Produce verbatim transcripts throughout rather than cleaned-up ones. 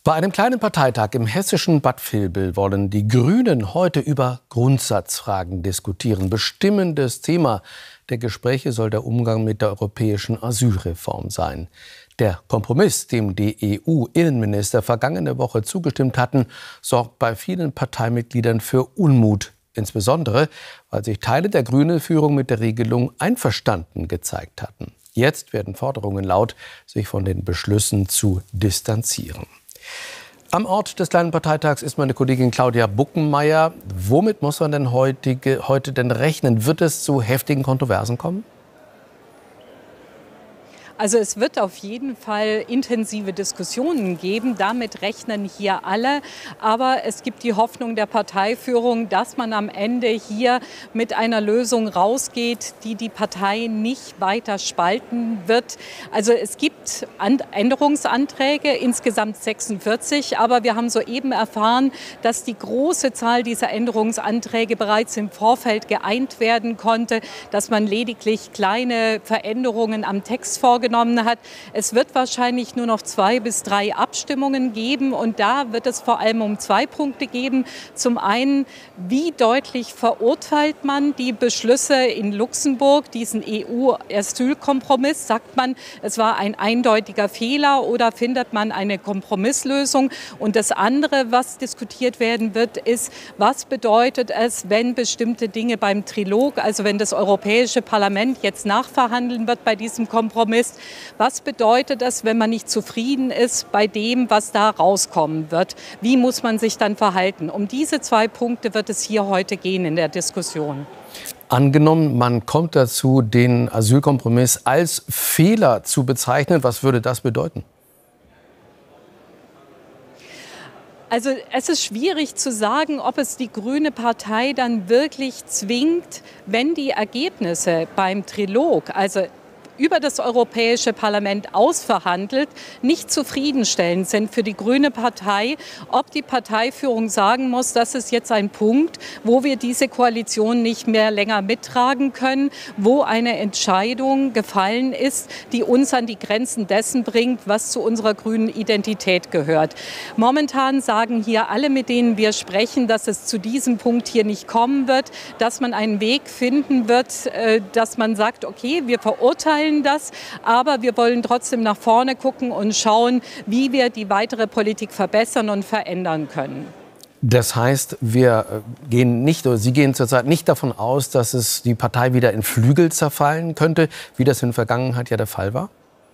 Bei einem kleinen Parteitag im hessischen Bad Vilbel wollen die Grünen heute über Grundsatzfragen diskutieren. Bestimmendes Thema der Gespräche soll der Umgang mit der europäischen Asylreform sein. Der Kompromiss, dem die E U-Innenminister vergangene Woche zugestimmt hatten, sorgt bei vielen Parteimitgliedern für Unmut. Insbesondere, weil sich Teile der Grünen-Führung mit der Regelung einverstanden gezeigt hatten. Jetzt werden Forderungen laut, sich von den Beschlüssen zu distanzieren. Am Ort des kleinen Parteitags ist meine Kollegin Claudia Buckenmeier. Womit muss man denn heutige, heute denn rechnen? Wird es zu heftigen Kontroversen kommen? Also es wird auf jeden Fall intensive Diskussionen geben. Damit rechnen hier alle. Aber es gibt die Hoffnung der Parteiführung, dass man am Ende hier mit einer Lösung rausgeht, die die Partei nicht weiter spalten wird. Also es gibt Änderungsanträge, insgesamt sechsundvierzig. Aber wir haben soeben erfahren, dass die große Zahl dieser Änderungsanträge bereits im Vorfeld geeint werden konnte, dass man lediglich kleine Veränderungen am Text vorgenommen hat. Es wird wahrscheinlich nur noch zwei bis drei Abstimmungen geben und da wird es vor allem um zwei Punkte geben. Zum einen, wie deutlich verurteilt man die Beschlüsse in Luxemburg, diesen E U-Asylkompromiss? Sagt man, es war ein eindeutiger Fehler oder findet man eine Kompromisslösung? Und das andere, was diskutiert werden wird, ist, was bedeutet es, wenn bestimmte Dinge beim Trilog, also wenn das Europäische Parlament jetzt nachverhandeln wird bei diesem Kompromiss, was bedeutet das, wenn man nicht zufrieden ist bei dem, was da rauskommen wird? Wie muss man sich dann verhalten? Um diese zwei Punkte wird es hier heute gehen in der Diskussion. Angenommen, man kommt dazu, den Asylkompromiss als Fehler zu bezeichnen. Was würde das bedeuten? Also es ist schwierig zu sagen, ob es die Grüne Partei dann wirklich zwingt, wenn die Ergebnisse beim Trilog, also über das Europäische Parlament ausverhandelt, nicht zufriedenstellend sind für die Grüne Partei, ob die Parteiführung sagen muss, das ist jetzt ein Punkt, wo wir diese Koalition nicht mehr länger mittragen können, wo eine Entscheidung gefallen ist, die uns an die Grenzen dessen bringt, was zu unserer grünen Identität gehört. Momentan sagen hier alle, mit denen wir sprechen, dass es zu diesem Punkt hier nicht kommen wird, dass man einen Weg finden wird, dass man sagt, okay, wir verurteilen das, aber wir wollen trotzdem nach vorne gucken und schauen, wie wir die weitere Politik verbessern und verändern können. Das heißt, wir gehen nicht, oder Sie gehen zurzeit nicht davon aus, dass es die Partei wieder in Flügel zerfallen könnte, wie das in der Vergangenheit ja der Fall war?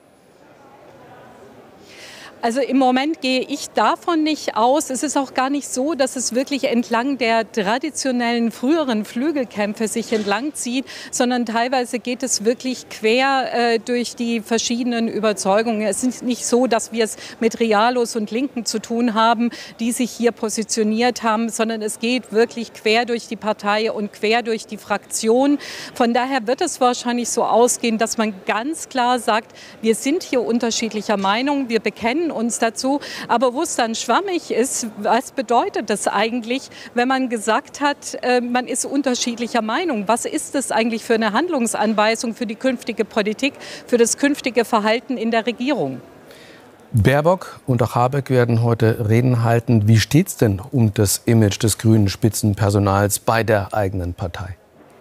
Also im Moment gehe ich davon nicht aus. Es ist auch gar nicht so, dass es wirklich entlang der traditionellen früheren Flügelkämpfe sich entlang zieht, sondern teilweise geht es wirklich quer äh, durch die verschiedenen Überzeugungen. Es ist nicht so, dass wir es mit Realos und Linken zu tun haben, die sich hier positioniert haben, sondern es geht wirklich quer durch die Partei und quer durch die Fraktion. Von daher wird es wahrscheinlich so ausgehen, dass man ganz klar sagt, wir sind hier unterschiedlicher Meinung, wir bekennen uns dazu. Aber wo es dann schwammig ist, was bedeutet das eigentlich, wenn man gesagt hat, äh, man ist unterschiedlicher Meinung? Was ist das eigentlich für eine Handlungsanweisung für die künftige Politik, für das künftige Verhalten in der Regierung? Baerbock und auch Habeck werden heute Reden halten. Wie steht es denn um das Image des grünen Spitzenpersonals bei der eigenen Partei?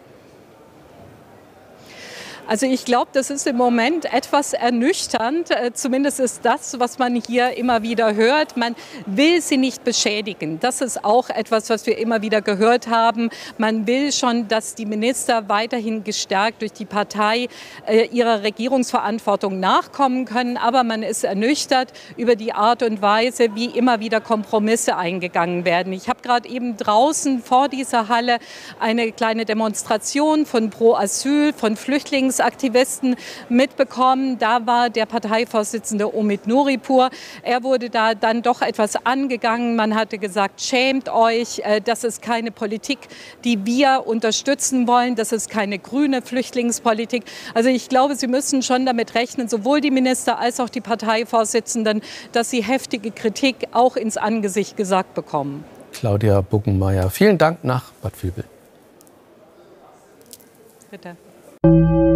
Also ich glaube, das ist im Moment etwas ernüchternd. Zumindest ist das, was man hier immer wieder hört. Man will sie nicht beschädigen. Das ist auch etwas, was wir immer wieder gehört haben. Man will schon, dass die Minister weiterhin gestärkt durch die Partei äh, ihrer Regierungsverantwortung nachkommen können. Aber man ist ernüchtert über die Art und Weise, wie immer wieder Kompromisse eingegangen werden. Ich habe gerade eben draußen vor dieser Halle eine kleine Demonstration von Pro Asyl, von Flüchtlings Aktivisten mitbekommen. Da war der Parteivorsitzende Omid Nuripur. Er wurde da dann doch etwas angegangen. Man hatte gesagt, schämt euch, das ist keine Politik, die wir unterstützen wollen. Das ist keine grüne Flüchtlingspolitik. Also ich glaube, Sie müssen schon damit rechnen, sowohl die Minister als auch die Parteivorsitzenden, dass sie heftige Kritik auch ins Angesicht gesagt bekommen. Claudia Buckenmeier, vielen Dank nach Bad Vilbel. Bitte.